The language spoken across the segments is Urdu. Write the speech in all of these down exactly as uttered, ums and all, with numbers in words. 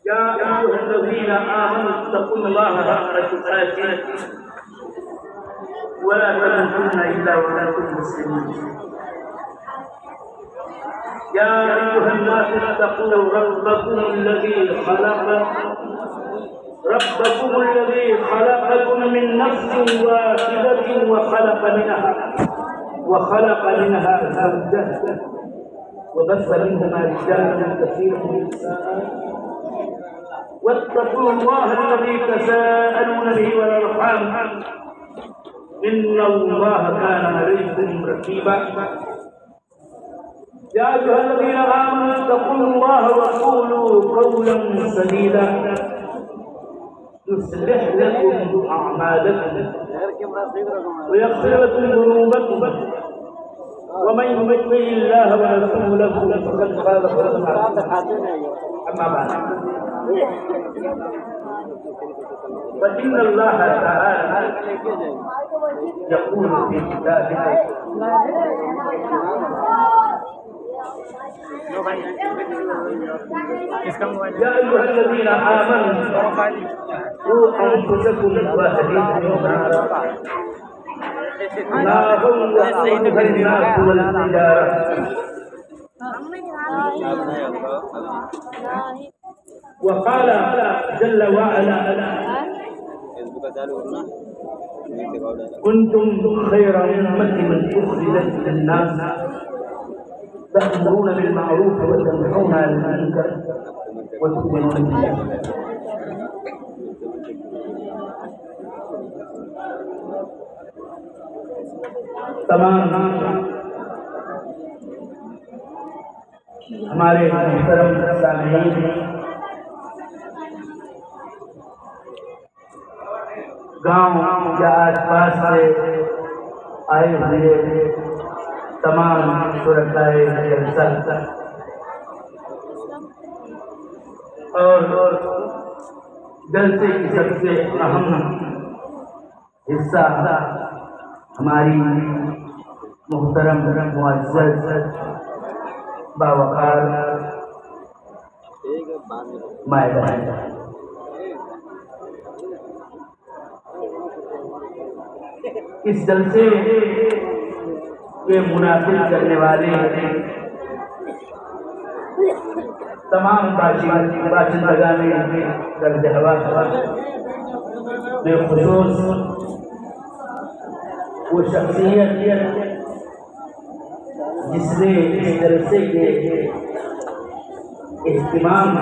يا أيها الذين آمنوا اتقوا الله حق تقاته ولا تموتن إلا وأنتم مسلمون. يا أيها الناس اتقوا ربكم الذي خلق ربكم الذي خلقكم من نفس واحدة وخلق منها وخلق منها زوجها وبث منهما رجالا كثيرا ونساء واتقوا الله الذي تساءلون به والأرحام إن الله كان عليكم رقيبا. يا أيها الذين آمنوا اتقوا الله وقولوا قولا سديدا يصلح لكم أعمالكم ويغفر لكم ذنوبكم ومن يطع الله ورسوله فقد فاز فوزا عظيما. أما بعد فإن الله تعالى يقول في كتابه يا أيها الذين آمنوا قوا أنفسكم وأهليكم نارا نارا وقودها الناس والحجارة وقال جل وعلا كنتم خير أمة أخرجت للناس تأمرون بالمعروف وتنهون عن المنكر وتؤمنون بالله. تمام ہمارے محترم سامعین، گاؤں یا آس پاس سے آئے ہوئے تمام شرکائے جلسہ اور جلسے کی سب سے اہم حصہ ہماری محترم معزز باوقار مائیں بہن، اس جلسے کے منعقد کرنے والے تمام باشندگان درج ہوا بے خصوص وہ شخصیت جس نے اس جلسے کے اہتمام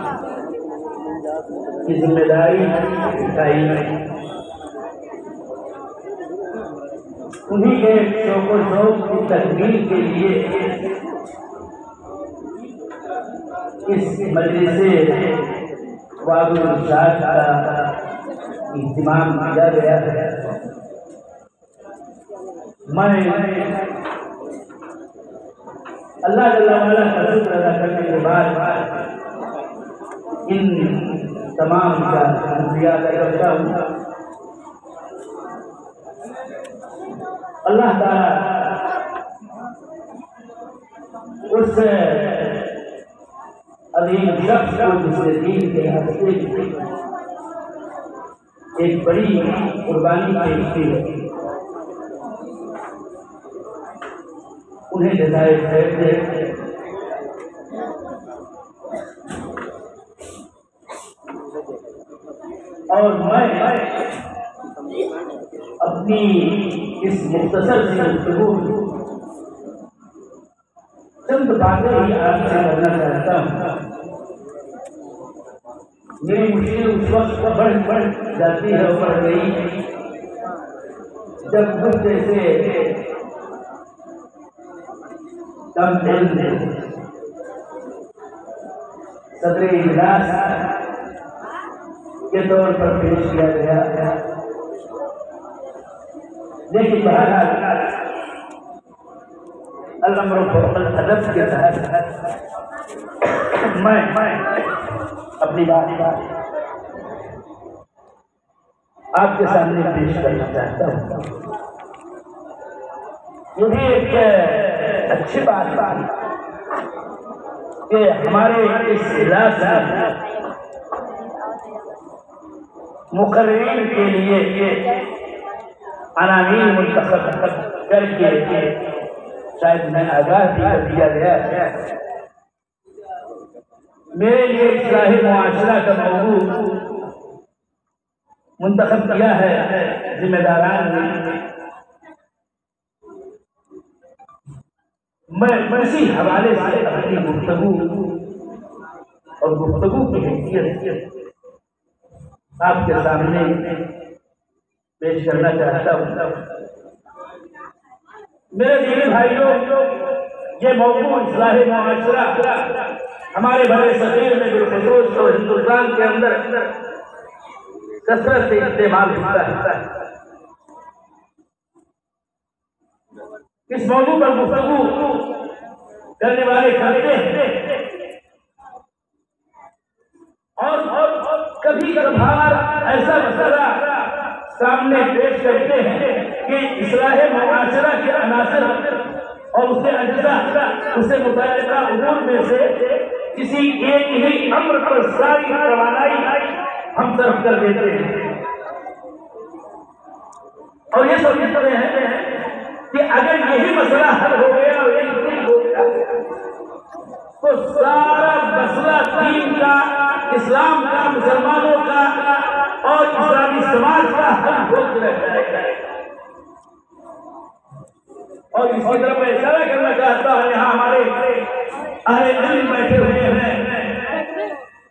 کی ذمہ داری اٹھائی، انہی کے شوق و شوق کی تکمیل کے لیے اس مجلس واضح الارشاد کا اہتمام کیا گیا ہے۔ میں اللہ جل وعلا کا شکر ادا کرنے کے بعد ان تمام کا شکریہ ادا کرتا ہوں۔ اللہ تعالیٰ اس عظیم شخص کو جس نے دین کے ہستے ایک بڑی قربانی پیش کی ہے، انہیں جزائے خیر دے۔ اور میں اپنی اس مختصر سی گفتگو چند باتیں ہی آپ سے کرنا چاہتا ہوں۔ میری مشکل اس وقت بڑھ بڑھ جاتی ہے، بڑھ گئی جب مجھ جیسے کم دل میں صدر اجلاس کے طور پر پیش کیا گیا، لیکن بہرحال الامر فوق الادب کے تحت میں اپنی بات آپ کے سامنے پیش کرنا چاہتا ہوں۔ یہ بھی ایک اچھی بات ہے کہ ہمارے اس علاقے میں مقررین کے لیے عناوین منتخب کر کے شاید میں آگاہ بھی کر دیا گیا ہے۔ میرے لیے اصلاح معاشرہ کا موضوع منتخب کیا ہے ذمہ داران نے۔ میں اسی حوالے سے اپنی گفتگو اور گفتگو کی حیثیت آپ کے سامنے پیش کرنا چاہتا ہوں۔ میرے دینی بھائیوں، یہ موضوع اصلاح معاشرہ ہمارے بڑے صغیر میں بالخصوص اور ہندوستان کے اندر کثرت سے استعمال ہوتا ہے۔ اس موضوع پر گفتگو کرنے والے کرتے ہیں اور کبھی کبھار ایسا مسئلہ سامنے پیش کرتے ہیں کہ اصلاح معاشرہ کے عناصر اور اس کے اجزاء اس سے متعلقہ امور میں سے کسی ایک ہی امر پر ساری توانائی ہم صرف کر دیتے ہیں اور یہ سمجھتے ہیں کہ اگر یہی مسئلہ حل ہو گیا اور یہی حل ہو گیا تو سارا مسئلہ دین کا، اسلام کا، مسلمانوں کا اور اسلامی سماج کا حل ہو جائے گا۔ اور اس کی طرف میں اشارہ کرنا چاہتا ہوں، یہاں ہمارے اہل علم بیٹھے ہوئے ہیں،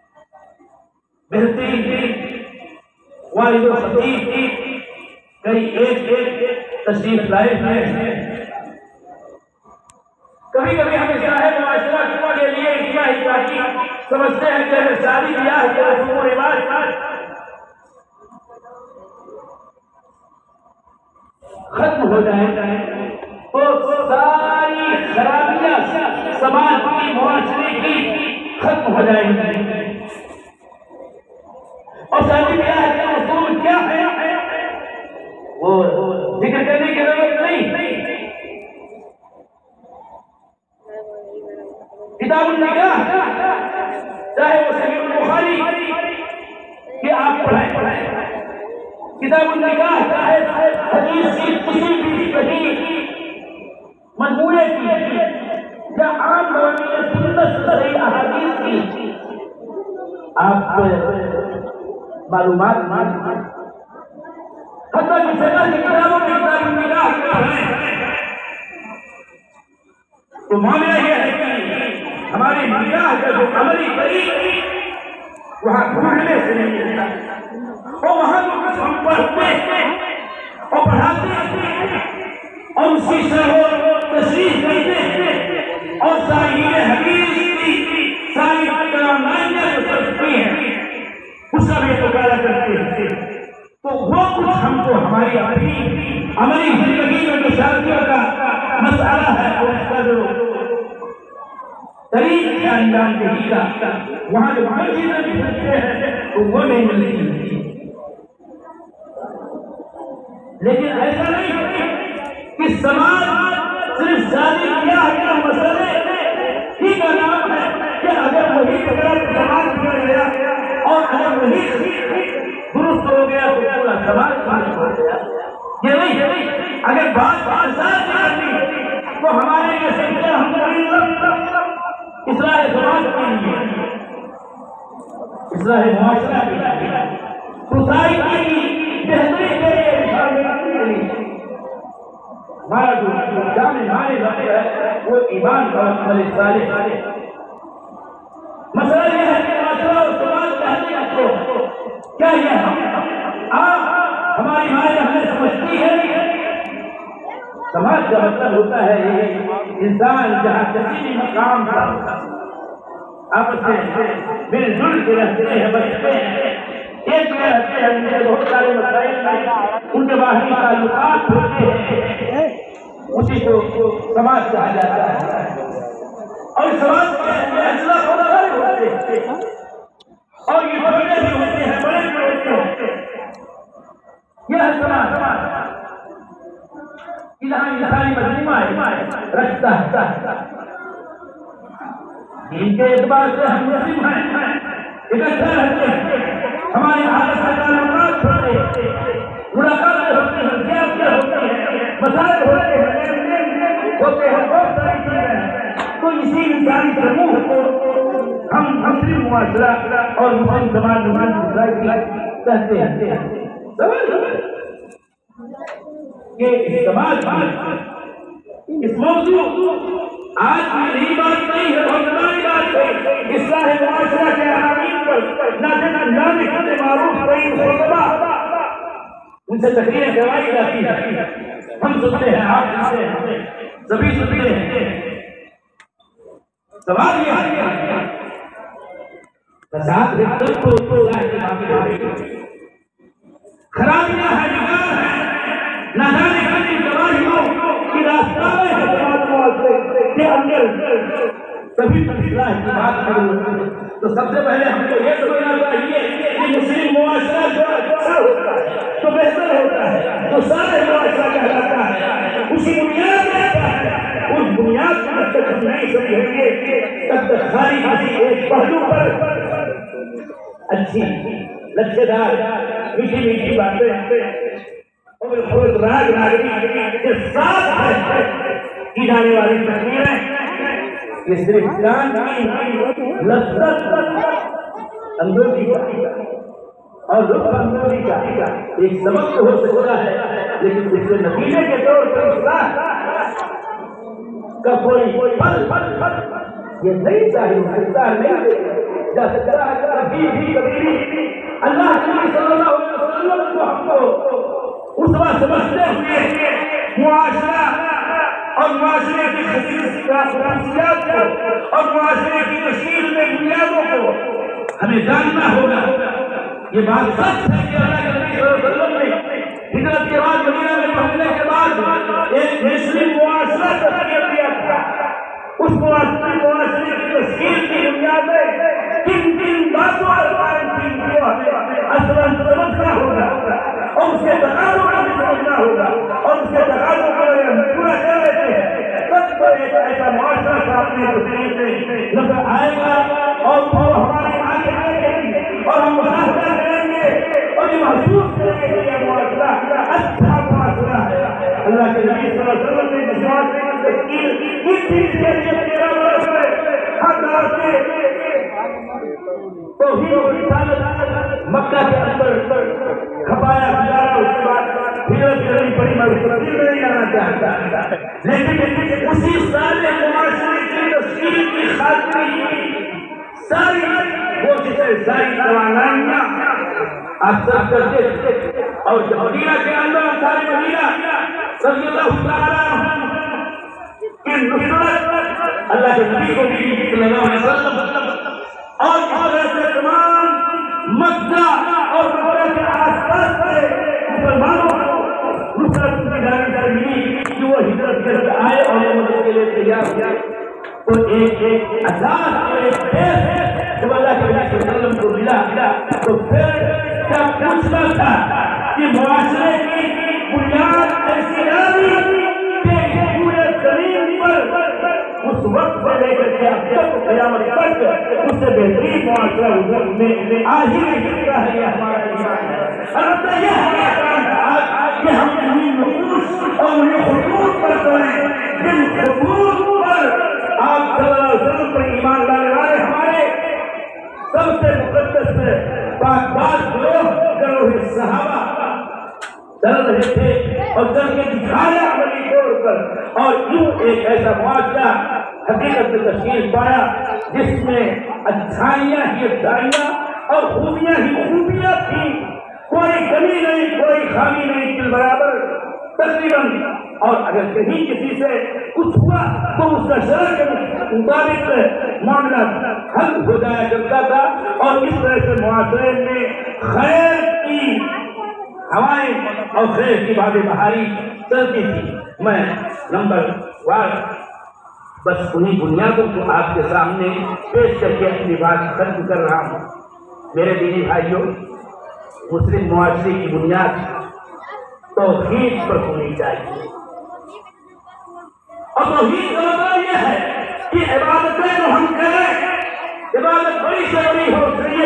بہترین والد و خطیب کئی ایک ایک تشریف لائے ہیں۔ کبھی کبھی ہم اصلاح معاشرہ کے لیے اصلاحی تحقیق سمجھتے ہیں کہ شادی بیاہ کے رسوم و رواج ختم ہو جائے تو ساری خرابیاں سماج کی، معاشرے کی ختم ہو جائیں گی۔ اور شادی بیاہ کے رسوم کیا ہے وہ ذکر کرنے کی ضرورت نہیں۔ کتاب النکاح چاہے وہ صحیح البخاری کہ آپ پڑھیں، کتاب النکاح چاہے حدیث کی کسی بھی صحیح مجموعے کی یا عام مضامین سنت سے صحیح احادیث کی آپ معلومات مان حتیٰ کہ فقہ کی کتابوں میں کتاب النکاح پڑھیں تو معاملہ یہ ہے کہ ہماری نکاح کا جو عملی طریق وہاں ڈھونڈنے سے نہیں ملتا، اور وہاں جو کچھ ہم پڑھتے ہیں اور پڑھاتے ہیں اور اس کی شرح و تشریح کرتے ہیں اور ساری حدیث کی ساری توانائیاں جو سکتی ہیں اس کا بھی مطالعہ کرتے ہیں، تو وہ کچھ ہم کو ہماری اپنی عملی زندگی میں جو شادیوں کا مسئلہ ہے اور اس کا جو طریق ہے انجام دہی کا، وہاں جو ہر چیزیں بھی سکتے ہیں تو وہ نہیں ملتی۔ لیکن ایسا نہیں کہ سماج صرف شادی بیاہ کے مسئلے ہی کا نام ہے کہ اگر وہی پکڑا تو سماج بگڑ گیا اور اگر وہی درست ہو گیا تو پورا سماج درست ہو گیا۔ یہ نہیں، اگر بات آزاد کرنی تو ہمارے لیے سمجھے ہم اصلاح سماج کے لیے، اصلاح معاشرہ کے لیے، سوسائٹی کی بہتری کے لیے، ہمارا جو جامع معنی ہے وہ ایمان کا عمل صالح۔ مسئلہ یہ ہے کہ معاشرہ اور سماج کا حقیقت کو کیا یہ آپ ہماری مائیں ہمیں سمجھتی ہے؟ سماج کا مطلب ہوتا ہے یہ انسان جہاں کسی بھی مقام پر آپس میں مل جل کے رہتے ہیں، بچتے ہیں، ایک میں رہتے ہیں، ان کے بہت سارے مسائل ان کے باہری تعلقات ہوتے ہیں، اسی کو سماج کہا جاتا ہے۔ اور سماج کے اجزاء مختلف ہوتے ہیں اور یہ چھوٹے بھی ہوتے ہیں، بڑے بھی ہوتے ہیں، یہ ہے سماج۔ یہاں انسانی مجموعہ رکھتا ہے، دین کے اعتبار سے ہم مسلم ہیں، اکٹھا رہتے ہیں، ہمارے آپس میں تعلقات ملاقاتیں ہوتی ہیں، زیارتیں ہوتی ہیں، مسائل ہوتے ہیں، لین دین ہوتے ہیں، بہت ساری چیزیں ہیں۔ تو اسی انسانی سموہ کو ہم مسلم معاشرہ اور مسلم سماج کہتے ہیں۔ کہ سماج اس موضوع آج بھی نئی بات نہیں ہے، بہت بڑی بات ہے۔ اصلاح معاشرہ کے عناوین پر نہ معروف رہی خطبہ ان سے تقریر کروائی جاتی ہے، ہم سنتے ہیں، آپ سنتے ہیں، سبھی سنتے ہیں۔ سوال یہ ہے فساد بالکل تو خرابیاں ہیں، نکال ہے، نہ جانے کتنی تباہیوں کی راستہ کے اندر سبھی اصلاح کی بات کروں تو سب سے پہلے ہم کو یہ سمجھنا چاہیے کہ مسلم معاشرہ جو اچھا ہوتا ہے، جو بہتر ہوتا ہے، جو سارے معاشرہ کہلاتا ہے، اسی بنیاد میں آتا ہے۔ اس بنیاد کو جب تک ہم نہیں سمجھیں گے تب تک خالی کسی ایک پہلو پر اچھی لچے دار میٹھی میٹھی باتیں اور خود راج ناگری کے ساتھ کی جانے والی تقریریں یہ صرف جان کی لذت اندوزی کا اور لطف اندوزی کا ایک سبق تو ہو سکتا ہے، لیکن اس کے نتیجے کے طور پر اصلاح کا کوئی پھل یہ نہیں ظاہر ہوتا نہیں جا سکتا ہے۔ کبھی بھی کبھی بھی اللہ کے نبی صلی اللہ علیہ وسلم کو ہم کو اسوہ سمجھتے ہوئے معاشرہ اور معاشرے کی خصوصیات کو اور معاشرے کی تشکیل میں بنیادوں کو ہمیں جاننا ہوگا۔ یہ بات سچ ہے کہ اللہ کے نبی صلی اللہ علیہ وسلم نے ہجرت کے بعد مدینہ میں پہنچنے کے بعد ایک مسلم معاشرہ تشکیل دیا تھا۔ اس معاشرے معاشرے کی تشکیل کی بنیادیں کن کن باتوں پر قائم تھی وہ ہمیں اصلاً سمجھنا ہوگا اور اس کے تقاضوں کو بھی سمجھنا ہوگا اور اس کے تقاضوں کو ہم پورا کر لیتے ہیں تب تو ایک ایسا معاشرہ سامنے سے نظر آئے گا اور وہ ہمارے آگے آئے گی اور ہم مشاہدہ کریں گے اور یہ محسوس کریں گے کہ یہ معاشرہ اچھا معاشرہ ہے۔ اللہ کے نبی صلی اللہ علیہ وسلم نے اس معاشرے کی تشکیل کی تھی کے لیے تیرہ برس میں ہر طرح سے توحید و رسالت مکہ کے اندر کھپایا گزارا۔ اس کے بعد ہجرت کرنی پڑی، میں اس تفصیل میں نہیں جانا چاہتا، لیکن اسی سارے معاشرے کی تشکیل کی خاطر ساری وہ جسے ساری توانائیاں آپ سب کرتے تھے اور مدینہ کے اندر سارے مدینہ رضی اللہ تعالیٰ کی نصرت اللہ کے نبی کو بھی صلی اللہ علیہ وسلم اور اس طرح سے تمام مکہ اور مکہ کے آس پاس سے مسلمانوں کو نصرت کی جانکاری ملی کہ وہ ہجرت کر کے آئے اور وہ مدد کے لیے تیار ہوا۔ تو ایک ایک اساس ایک بیس جب اللہ کے نبی صلی اللہ علیہ وسلم کو ملا تو پھر کیا پوچھنا تھا کہ معاشرے کی بنیاد ایسی ڈالی کہ پورے زمین پر اس وقت سے لے کر کے اب تک قیامت تک اس سے بہترین معاشرہ حضور میں آ ہی نہیں سکتا ہے۔ یہ ہمارا ایمان ہے۔ البتہ یہ ہمارا کام ہے کہ ہم انہیں نقوش اور انہیں خطوط پر کریں جن خطوط پر آپ صلی اللہ علیہ وسلم پر ایمان لانے والے ہمارے سب سے مقدس پاک باز گروہ گروہ صحابہ چل رہے تھے اور چل کے دکھایا عملی طور پر اور یوں ایک ایسا معاشرہ حقیقت میں تشکیل پایا جس میں اچھائیاں ہی اچھائیاں اور خوبیاں ہی خوبیاں تھیں، کوئی کمی نہیں، کوئی خامی نہیں، بال برابر تقریباً۔ اور اگر کہیں کسی سے کچھ ہوا تو اس کا شرع کے مطابق معاملہ حل ہو جایا کرتا تھا اور اس طرح سے معاشرے میں خیر کی ہوائیں اور خیر کی باد بہاری چلتی تھی۔ میں نمبر وار بس انہیں بنیادوں کو آپ کے سامنے پیش کر کے اپنی بات ختم کر رہا ہوں۔ میرے دینی بھائیوں، مسلم معاشرے کی بنیاد توحید پر ہونی چاہیے اور توحید کا مطلب یہ ہے کہ عبادتیں جو ہم کریں عبادت بڑی سے بڑی ہو، شریعت کی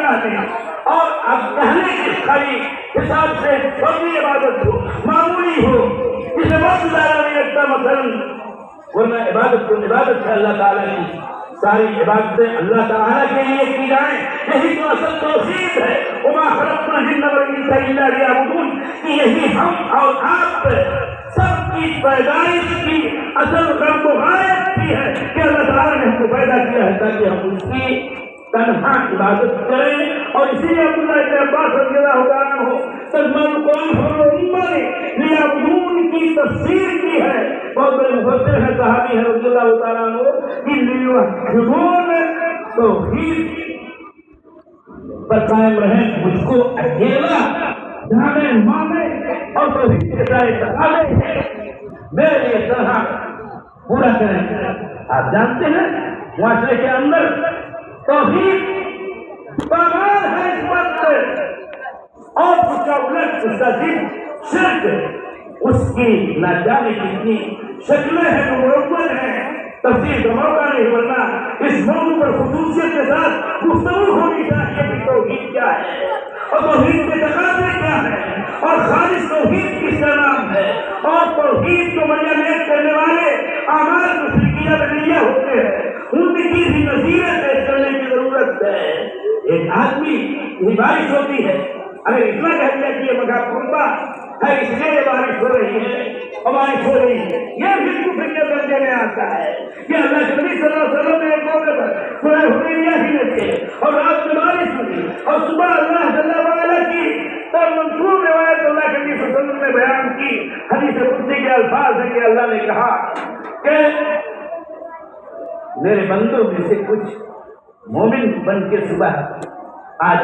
اللہ نے، اور اب پہلے اس خالی حساب سے چھوٹی عبادت ہو، معمولی ہو، اسے بہت زیادہ نہیں لگتا مثلاً، ورنہ عبادت کو عبادت ہے اللہ تعالیٰ کی، ساری عبادتیں اللہ تعالیٰ کے لیے کی جائیں، یہی تو اصل توحید ہے۔ وما خلقنا الجن والانس الا لیعبدون، کہ یہی ہم اور آپ سب کی پیدائش کی اصل غرض و غایت بھی ہے کہ اللہ تعالیٰ نے ہم کو پیدا کیا ہے تاکہ ہم اس کی تنہا عبادت کریں۔ اور اسی لیے عبداللہ ابن عباس رضی اللہ عنہ ہو ترجمہ القرآن نے لیعبدون کی تفسیر کی ہے، بہت بڑے مفسر ہیں، صحابی ہیں رضی اللہ تعالیٰ عنہ، کہ لیوحدون توحید پر قائم رہیں، مجھ کو اکیلا جانے مانے اور توحید کے سارے تقاضے میرے لیے طرح پورا کریں۔ آپ جانتے ہیں معاشرے کے اندر توحید پامال ہے اس وقت، اور اس کا الٹ اس کا ضد شرک، اس کی نہ جانے کتنی شکلیں ہیں، مرکب ہیں، تفصیل کا موقع نہیں، ورنہ اس موضوع پر خصوصیت کے ساتھ گفتگو ہونی چاہیے کہ توحید کیا ہے اور توحید کے تقاضے کیا ہیں، اور خالص توحید کس کا نام ہے، اور توحید کو مجمع کرنے والے اعمال مشرکیہ بدیہ ہوتے ہیں، ان کی بھی نصیحت پیش کرنے کی ضرورت ہے۔ ایک آدمی کی بارش ہوتی ہے، اگر اتنا کہہ دیا کہ یہ مگا پھربا ہے اس لیے یہ بارش ہو رہی ہے اور بارش ہو رہی ہے، یہ بھی کفر کے درجے میں آتا ہے کہ اللہ کے نبی صلی اللہ علیہ وسلم نے ایک موقع پر سورہ حدیبیہ ہی میں تھے اور رات میں بارش ہوئی اور صبح اللہ جل وعلا کی تب منصور روایت اللہ کے نبی صلی اللہ علیہ وسلم نے بیان کی، حدیث قدسی کے الفاظ ہیں کہ اللہ نے کہا کہ میرے بندوں میں سے کچھ مومن بن کے صبح آج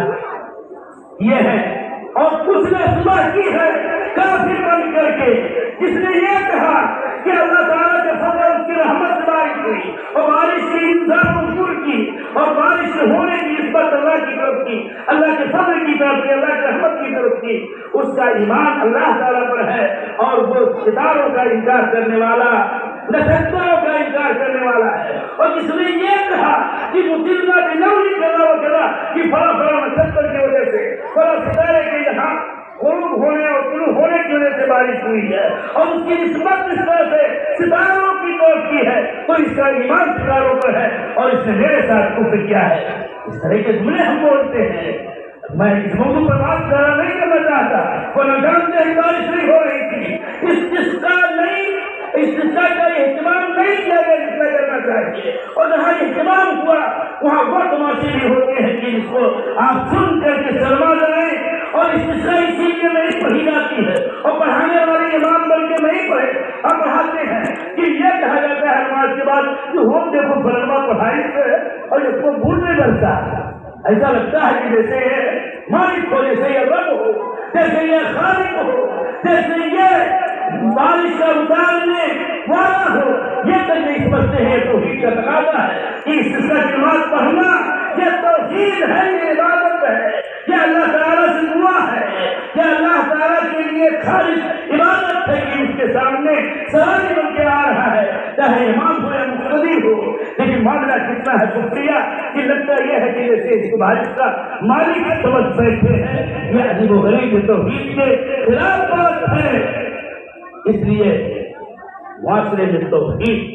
یہ ہے اور کچھ نے صبح کی ہے کافر بن کر کے، جس نے یہ کہا کہ اللہ تعالیٰ کے فضل اور اس کی رحمت سے بارش ہوئی اور بارش کی انسان حضور کی اور بارش سے ہونے کی نسبت اللہ کی طرف کی، اللہ کے فضل کی طرف کی، اللہ کی رحمت کی طرف کی، اس کا ایمان اللہ تعالیٰ پر ہے، اور وہ ستاروں کا انکار کرنے والا، نక్షتروں کا انکار کرنے والا ہے، اور جس نے یہ کہا کہ مطلع بنوری کرنا وہ کرا کہ فلاں فلاں نక్షتر کی وجہ سے فلاں ستارے کے یہاں غروب ہونے اور طلوع ہونے کی وجہ سے بارش ہوئی ہے، اور اس کی نسبت اس طرح سے ستاروں کی طرف کی ہے، تو اس کا ایمان ستاروں پر ہے اور اس نے میرے ساتھ کفر کیا ہے۔ اس طرح کے جملے ہم بولتے ہیں۔ میں اس موضوع پر بات نہیں کرنا چاہتا، وہ نہ جانتے ہیں بارش نہیں ہو رہی تھی، اس جس کا نہیں استثناء کا اہتمام نہیں کیا گیا جس کا کرنا چاہیے، اور جہاں اہتمام ہوا وہاں وہ تماشے بھی ہوتے ہیں کہ جس کو آپ سن کر کے شرما جائیں، اور استثناء اسی لیے نہیں پڑھی جاتی ہے اور پڑھانے والے امام بن کے نہیں پڑھے اور پڑھاتے ہیں کہ یہ کہا جاتا ہے نماز کے بعد کہ ہم دیکھو فلما پڑھائی سے اور اس کو بھول نہیں بنتا، ایسا لگتا ہے کہ جیسے یہ مالک ہو، جیسے یہ رب ہو، جیسے یہ خالق ہو، جیسے یہ بارش کا اتارنے والا ہو، یہ تک نہیں سمجھتے ہیں۔ توحید کا تقاضا ہے کہ استثناء کی نماز پڑھنا یہ توحید ہے، یہ عبادت ہے، یہ اللہ تعالیٰ سے دعا ہے، یہ اللہ تعالیٰ کے لیے خالص عبادت ہے کہ اس کے سامنے سرانے بن کے آ رہا ہے، چاہے امام ہو یا مقتدی ہو، لیکن معاملہ کتنا ہے کفریہ کہ لگتا یہ ہے کہ جیسے اس بارش کا مالک سمجھ بیٹھے ہیں، یہ عجیب و غریب توحید کے خلاف بات ہے۔ اس لیے معاشرے میں توحید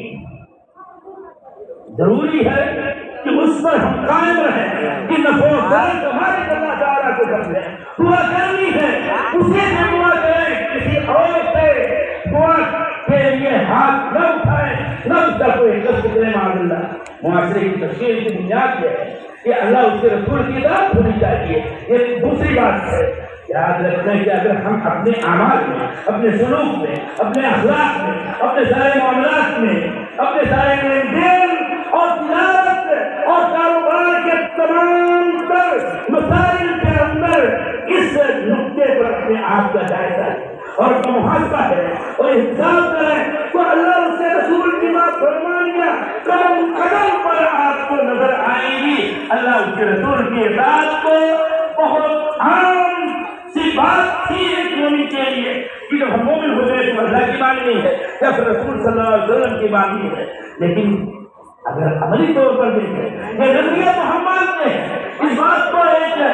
ضروری ہے کہ اس پر ہم قائم رہیں کہ نفع و ضرر ہمارے اللہ تعالیٰ کو سمجھیں، دعا کرنی ہے اسی سے دعا کریں، کسی اور سے دعا کے لیے ہاتھ نہ اٹھائیں، نہ اس کا کوئی قصد کریں۔ معاذ اللہ معاشرے کی تشکیل کی بنیاد یہ ہے کہ اللہ اس کے رسول کی اطاعت ہونی چاہیے۔ یہ دوسری بات ہے، یاد رکھنا کہ اگر ہم اپنے اعمال میں، اپنے سلوک میں، اپنے اخلاق میں، اپنے سارے معاملات میں، اپنے سارے لین دین اور تجارت اور کاروبار کے تمام تر مسائل کے اندر اس نقطے پر اپنے آپ کا جائزہ ہے اور محاسبہ ہے اور حساب کریں تو اللہ اس کے رسول کی بات فرمانیاں قدم قدم پر آپ کو نظر آئیں گی۔ اللہ اس کے رسول کی اطاعت کو بہت عام سی بات تھی ایک مومن کے لیے کہ جب ہم مومن ہوتے ہیں تو اللہ کی ماننی ہے یا پھر رسول صلی اللہ علیہ وسلم کی ماننی ہے، لیکن اگر عملی طور پر دیکھیں یہ نبی محمد نے اس بات کو ایک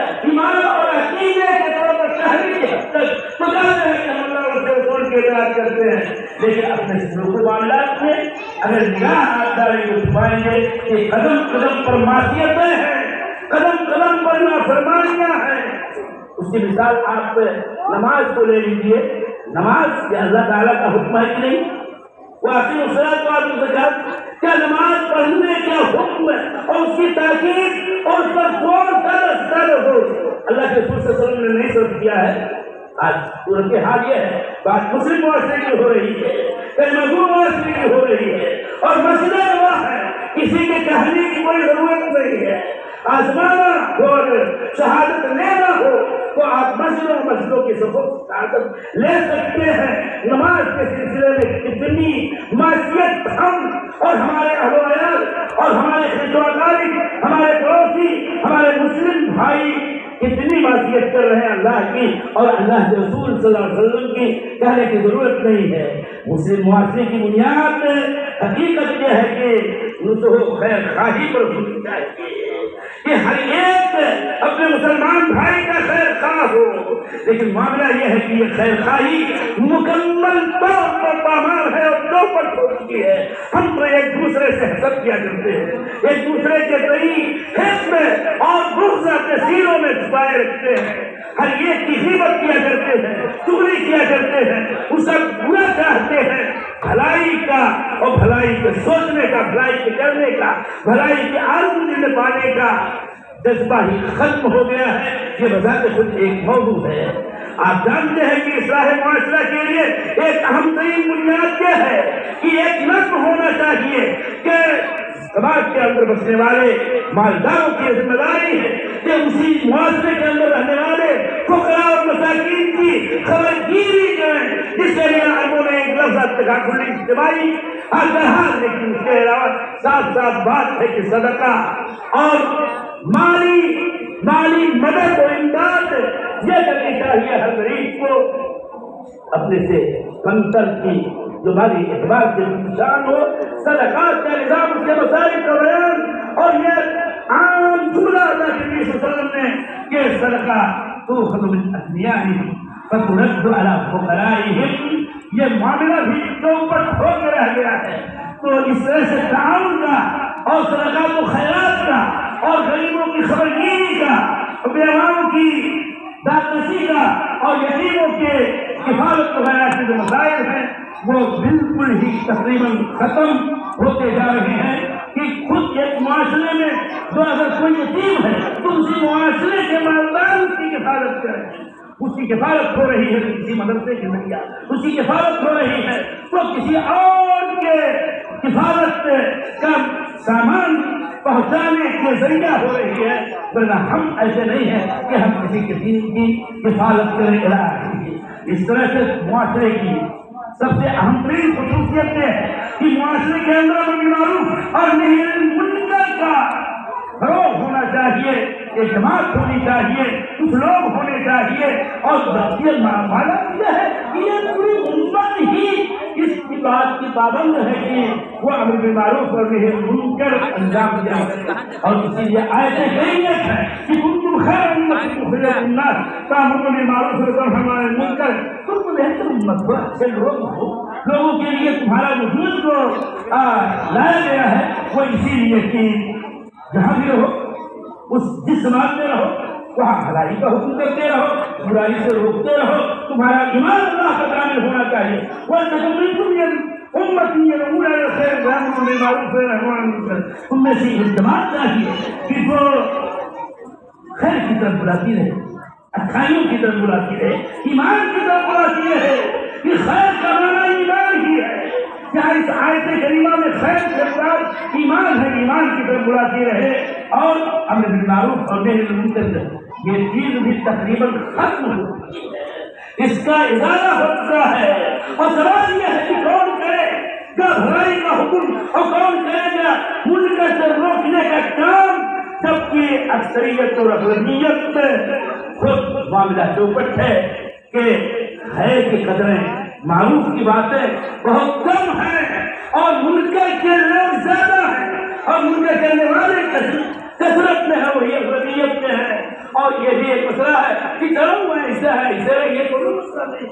لیکن اپنے سلوک معاملات میں اگر نگاہ آپ ڈالیں گے تو پائیں گے کہ قدم قدم پر معصیتیں ہیں، قدم قدم پر نافرمانیاں ہیں۔ اس کی مثال آپ نماز کو لے لیجیے، نماز یہ اللہ تعالیٰ کا حکم ہے کہ نہیں؟ واقعی الصلاۃ والزکوٰۃ، کیا نماز پڑھنے کا حکم ہے اور اس کی تاکید اور اس پر غور کر کر ہو اللہ کے رسول صلی اللہ علیہ وسلم نے نہیں سرد کیا ہے؟ آج صورت حال یہ ہے، بات مسلم معاشرے کی ہو رہی ہے، کلمہ گو معاشرے کی ہو رہی ہے، اور مسئلہ ہوا ہے، کسی کے کہنے کی کوئی ضرورت نہیں ہے۔ آزمانا اور شہادت لینا ہو تو آپ مسجدوں مسجدوں کی سبق شہادت لے سکتے ہیں۔ نماز کے سلسلے میں کتنی معصیت ہم اور ہمارے اہل و عیال اور ہمارے خدمتگاری، ہمارے پڑوسی، ہمارے مسلم بھائی کتنی معصیت کر رہے ہیں اللہ کی، اور اللہ کے رسول صلی اللہ علیہ وسلم کی کہنے کی ضرورت نہیں ہے۔ مسلم معاشرے کی بنیاد حقیقت یہ ہے کہ نصح خیر خواہی پر ہونی چاہیے کہ ہر ایک اپنے مسلمان بھائی کا خیر خواہ ہو، لیکن معاملہ یہ ہے کہ یہ خیر خواہی مکمل طور پر پامال ہے اور چوپٹ ہو چکی ہے۔ ہم تو ایک دوسرے سے حسد کیا کرتے ہیں، ایک دوسرے کے تئیں حسد اور بغض اپنے سینوں میں چھپائے رکھتے ہیں، ہر ایک کی غیبت کیا کرتے ہیں، چغلی کیا کرتے ہیں، اس کا برا چاہتے ہیں۔ بھلائی کا اور بھلائی کے سوچنے کا، بھلائی کے کرنے کا، بھلائی کے آرزو میں پانے کا جذبہ ہی ختم ہو گیا ہے۔ یہ بذات خود ایک موضوع ہے۔ آپ جانتے ہیں کہ اصلاح معاشرہ کے لیے ایک اہم ترین بنیاد کیا ہے کہ ایک نظم ہونا چاہیے کہ سماج کے اندر بسنے والے مالداروں کی ذمہ داری ہے کہ اسی معاشرے کے اندر رہنے والے فقراء اور مساکین کی خبر گیری کریں، جس کے لیے اربوں نے ایک لفظ تکافل اجتماعی حاضر، لیکن اس کے علاوہ ساتھ ساتھ بات ہے کہ صدقہ اور مالی مالی مدد و امداد یہ کرنی چاہیے ہر غریب کو، اپنے سے کمتر کی جو مالی اعتبار سے انسان ہو۔ صدقات کا نظام، اس کے مسائل کا بیان، اور یہ عام جملہ اللہ کے نبی صلی اللہ علیہ وسلم نے کہ صدقہ تؤخذ من اغنیائہم فترد علی فقرائہم، یہ معاملہ بھی چوپٹ ہو کے رہ گیا ہے۔ تو اس طرح سے تعاون کا اور صدقات و خیرات کا اور غریبوں کی خبرگیری کا، بیواؤں کی دادرسی کا اور یتیموں کے کفالت وغیرہ کے جو مسائل ہیں وہ بالکل ہی تقریباً ختم ہوتے جا رہے ہیں کہ خود ایک معاشرے میں جو اگر کوئی یتیم ہے تو اسی معاشرے کے مالدار اس کی کفالت کریں، اس کی کفالت ہو رہی ہے کسی مدرسے کے ذریعہ، اس کی کفالت ہو رہی ہے تو کسی اور کے کفالت کا سامان پہنچانے کے ذریعہ ہو رہی ہے، ورنہ ہم ایسے نہیں ہیں کہ ہم کسی کسی کی کفالت کریں۔ اس طرح سے معاشرے کی سب سے اہم ترین خصوصیت یہ ہے کہ معاشرے کے اندر امر بالمعروف اور نہی عن المنکر کا فروغ ہونا چاہیے، اعتماد ہونی چاہیے، کچھ لوگ ہونے چاہیے، اور یہ معاملہ یہ ہے کہ یہ پوری امت ہی اس کی بات کی پابند ہے کہ وہ امر بالمعروف اور نہی عن المنکر انجام دیا، اور اسی لیے آیت کریمہ ہے کہ کنتم خیر امۃ اخرجت للناس تأمرون بالمعروف وتنهون عن المنکر، تم تو بہتر امت ہو، اچھے لوگ ہو، لوگوں کے لیے تمہارا وجود جو لایا گیا ہے وہ اسی لیے کہ جہاں بھی رہو، اس جس سماج میں رہو وہاں بھلائی کا حکم کرتے رہو، برائی سے روکتے رہو، تمہارا ایمان اللہ کا کامل ہونا چاہیے۔ وَلْتَكُن مِّنكُمْ أُمَّةٌ يَدْعُونَ إِلَى الْخَيْرِ وَيَأْمُرُونَ بِالْمَعْرُوفِ وَيَنْهَوْنَ عَنِ الْمُنكَرِ، تم میں سے اجتماع چاہیے کہ جو خیر کی طرف بلاتی رہے، اچھائیوں کی طرف بلاتی رہے، ایمان کی طرف بلاتی رہے، کہ خیر کا معنی ایمان ہی ہے۔ کیا اس آیت کریمہ میں خیر کے بعد ایمان ہے، ایمان کی طرف بلاتی رہے، اور امر بالمعروف اور نہی عن المنکر یہ چیز بھی تقریباً ختم ہو چکی ہے، اس کا ازالہ ہو چکا ہے، اور سوال یہ ہے کہ کون کرے گا بھلائی کا حکم اور کون کرے گا منکر سے روکنے کا کام، جبکہ اکثریت اور اغلبیت خود معاملہ چوپٹ ہے کہ خیر کی قدریں، معروف کی باتیں بہت کم ہیں اور منکر کے لوگ زیادہ ہیں، اور منکر کرنے والے کثرت میں ہے، وہی اغلبیت میں ہے۔ اور یہ بھی ایک مسئلہ ہے کہ چلو وہ ایسا ہے، اسے یہ کوئی مسئلہ نہیں،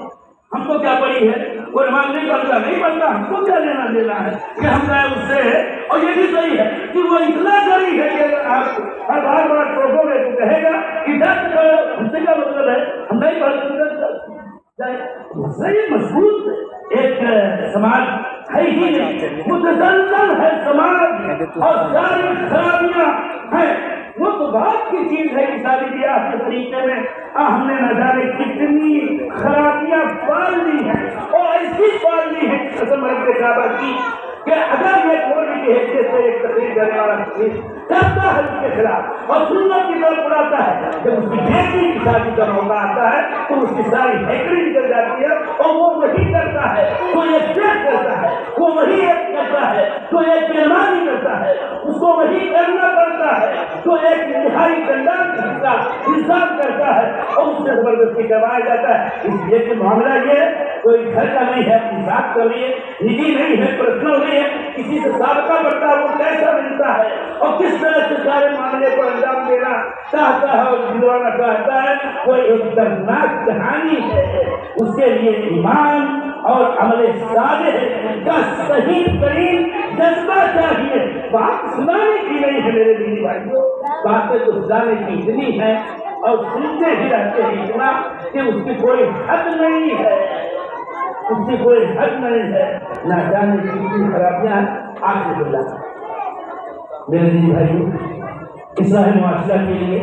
ہم کو کیا پڑی ہے؟ وہ نماز نہیں پڑھتا نہیں پڑھتا، ہم کو کیا لینا دینا ہے کہ ہم جائے اس سے ہے؟ اور یہ بھی صحیح ہے کہ وہ اتنا غریب ہے کہ اگر آپ ہر بار بار ٹوکو گے تو کہے گا کہ ڈاکٹر کرو، ہم سے کیا مطلب ہے، ہم نہیں پڑھتے۔ صحیح مضبوط ایک سماج ہے ہی نہیں، متزلزل ہے سماج اور ساری خرابیاں ہیں۔ وہ تو بات کی چیز ہے کہ شادی بیاہ کے طریقے میں ہم نے نہ جانے کتنی خرابیاں پال لی ہیں اور ایسی پال لی ہے قسم رب کعبہ کی کہ اگر یہ مولوی کی حیثیت سے ایک تقریر کرنے والا تقریر کرتا ہے اس کے خلاف اور سنت کی طرف اڑاتا ہے، جب اس کی بیٹی کی شادی کا موقع آتا ہے تو اس کی ساری ہیکڑی نکل جاتی ہے اور وہ وہی کرتا ہے، وہ ایک پیٹ کرتا ہے، وہ وہی ایک کرتا ہے تو ایک بیماری کرتا ہے، اس کو وہی کرنا پڑتا ہے تو ایک انتہائی کنڈان کا انسان کرتا ہے اور اس سے زبردستی کروایا جاتا ہے۔ اس لیے کہ معاملہ یہ کوئی گھر کا نہیں ہے، اپنی ذات کا نہیں ہے، نجی نہیں ہے، پرسنل نہیں ہے، کسی سے سابقہ بڑھتا وہ کیسا ملتا ہے اور کس طرح سے سارے معاملے کو انجام دینا چاہتا ہے اور دلوانا چاہتا ہے، وہ ایک دردناک کہانی ہے۔ اس کے لیے ایمان اور عمل صالح کا صحیح ترین جذبہ چاہیے۔ بات سنانے کی نہیں ہے میرے دینی بھائیوں، باتیں تو سنانے کی اتنی ہے اور سنتے ہی رہتے ہیں اتنا کہ اس کی کوئی حد نہیں ہے، اس کی کوئی حد نہیں ہے، نہ جانے کی اتنی خرابیاں آخر اللہ۔ میرے دینی بھائیوں، اصلاح معاشرہ کے لیے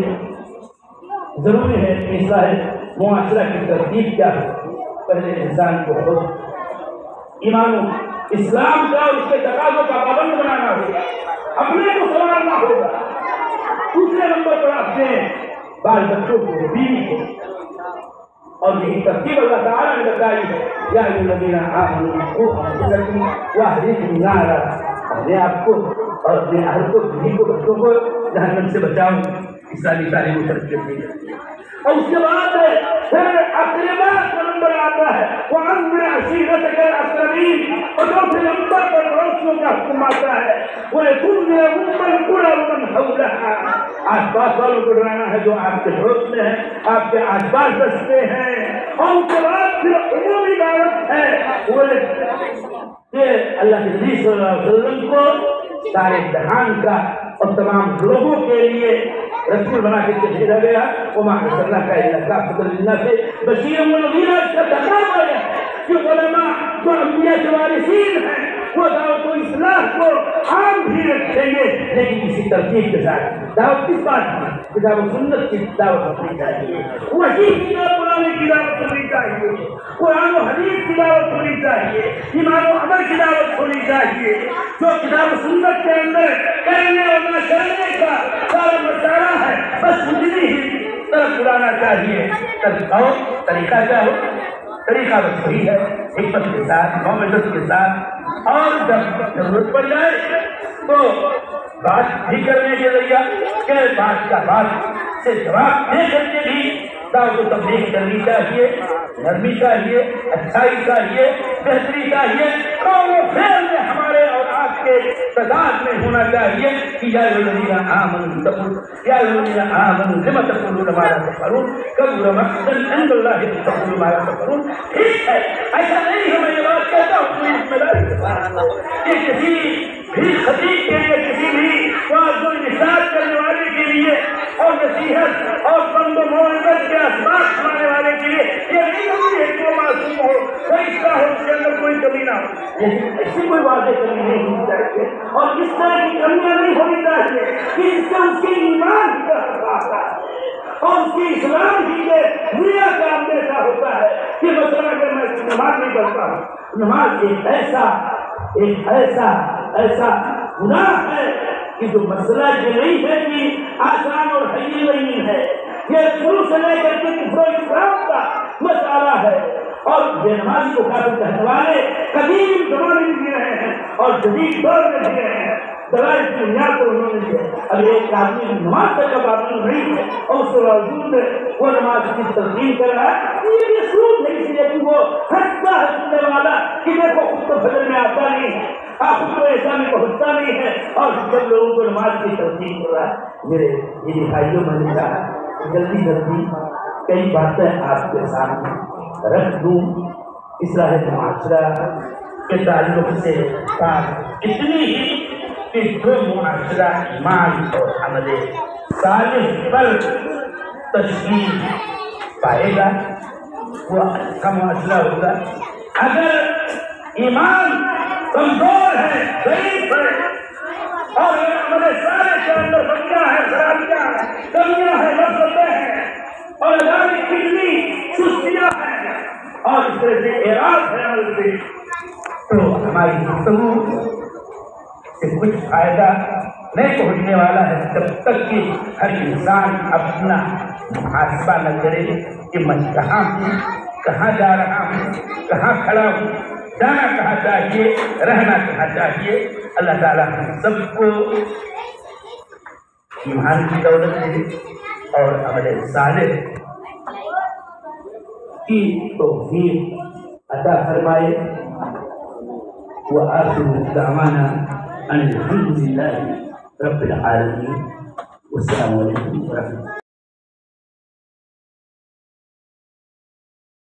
ضروری ہے کہ اصلاح معاشرہ کی ترتیب کیا ہے۔ پہلے انسان کو خود ایمان اسلام کا اور اس کے تقاضوں کا پابند بنانا ہوگا، اپنے کو سنوارنا ہوگا، دوسرے نمبر پر اپنے بال بچوں کو، بیوی کو، اور یہی ترتیب اللہ تعالیٰ نے بتائی ہے۔ یا الذین آمنوا قوا انفسکم واہلیکم نارا، اپنے آپ کو اور اپنے اہل کو، بیوی کو، بچوں کو جہنم سے بچاؤ۔ اسلامی تعلیم و تربیت دی جاتی ہے اور اس کے بعد پھر اقربا کا نمبر آتا ہے، وَأَنذِرْ عَشِيرَتَكَ الْأَقْرَبِينَ، اور چوتھے نمبر پر پڑوسیوں کا حکم آتا ہے، وَلِتُنذِرَ أُمَّ الْقُرَى وَمَنْ حَوْلَهَا، آس پاس والوں کو ڈرانا ہے جو آپ کے پڑوس میں ہیں، آپ کے آس پاس بستے ہیں۔ اور اس کے بعد پھر عمومی دعوت ہے کہ اللہ کے نبی صلی اللہ علیہ وسلم کو سارے جہان کا اور تمام لوگوں کے لیے رسول بنا کے بھیجا گیا۔ وما ارسلناک الا کافۃ للناس بشیرا ونذیرا، اس کا تقاضا ہے کہ علماء جو انبیاء کے وارثین ہیں وہ دعوت و اصلاح کو عام بھی رکھیں گے، لیکن کسی ترتیب کے ساتھ۔ دعوت کس بات کی؟ کتاب و سنت کی دعوت ہونی چاہیے، وہی کتاب قرآن کی دعوت ہونی چاہیے، قرآن و حدیث کی دعوت ہونی چاہیے، ایمان و عمل کی دعوت ہونی چاہیے۔ جو کتاب و سنت کے اندر کرنے اور نہ کرنے کا سارا مسئلہ ہے، بس اتنی ہی طرف بلانا چاہیے۔ اور طریقہ کیا ہو؟ طریقہ بس وہی ہے، حکمت کے ساتھ، مومنت کے ساتھ، اور جب ضرورت پڑ جائے تو بات بھی کرنے کے ذریعہ کہ بات کا بات سے جواب دے کر کے بھی دعوت و تبلیغ کرنی چاہیے، نرمی چاہیے، اچھائی چاہیے، بہتری چاہیے، قول و فعل میں ہمارے اور آپ کے تضاد میں ہونا چاہیے کہ یا الذین آمنوا اتقوا یا الذین آمنوا لم تقولون ما لا تفعلون کبر مقتا عند اللہ ان تقولوا ما لا تفعلون۔ ٹھیک ہے، ایسا نہیں ہے میں یہ بات کہتا ہوں کوئی ذمہ داری کے ساتھ کہ کسی بھی خطیب کے لیے، کسی بھی واعظ و نصیحت کرنے والے کے لیے اور نصیحت اور بند و موعظت کے اسباب سنانے والے کے لیے یہ نہیں ضروری ہے کہ وہ معصوم ہو، کوئی کا ہو، اس کے اندر کوئی کمی نہ ہو، لیکن ایسی کوئی واضح کمی نہیں ہونی چاہیے اور اس طرح کی کمیاں نہیں ہونی چاہیے کہ اس سے اس کے ایمان کا خطرہ ہے اور اس کی اسلام ہی کے دنیا کا اندیشہ ہوتا ہے کہ مثلا اگر میں نماز نہیں پڑھتا ہوں، نماز ایک ایسا ایک ایسا ایسا گناہ ہے کہ جو مسئلہ یہ نہیں ہے کہ آسان اور حیل نہیں ہے، یہ شروع سے لے کر کے کفر و اسلام کا مسئلہ ہے اور بے نمازی کو کافر کہنے والے قدیم زمانے میں بھی رہے ہیں اور جدید دور میں بھی رہے ہیں۔ دلائل کی بنیاد پر انہوں نے دیا۔ اب ایک آدمی نماز تک کا پابند نہیں ہے اور اس کے باوجود وہ نماز کی تسلیم کر رہا ہے، یہ بھی سود ہے، اس لیے کہ وہ ہنستا ہے سننے والا کہ دیکھو خود تو فجر میں آتا نہیں ہے، آپ خود کو ایسا میں پہنچتا نہیں ہے اور جب لوگوں کو نماز کی تسلیم کر رہا ہے۔ میرے یہ بھائیوں میں نے کہا جلدی جلدی کئی باتیں آپ کے سامنے رکھ دوں اصلاح معاشرہ کے تعلق سے بات اتنی ہی کہ جو معاشرہ ایمان اور عمل صالح پر تشکیل پائے گا وہ اچھا معاشرہ ہوگا. اگر ایمان کمزور ہے، ضعیف ہے اور عمل صالح کے اندر کمیاں ہیں، خرابیاں ہیں، کمیاں ہیں، مسئلے ہیں اور ہماری کتنی سستیاں ہیں اور اس طرح سے اعراض ہے عمل سے، تو ہماری گفتگو سے کچھ فائدہ نہیں پہنچنے والا ہے جب تک کہ ہر انسان اپنا محاسبہ نہ کرے کہ میں کہاں ہوں، کہاں جا رہا ہوں، کہاں کھڑا ہوں، جانا کہاں چاہیے، رہنا کہاں چاہیے. اللہ تعالیٰ ہم سب کو ایمان کی دولت دے اور عمل صالح کی توفیق عطا فرمائے. وآخر دعوانا ان الحمد للہ رب العالمین. والسلام علیکم ورحمۃ اللہ.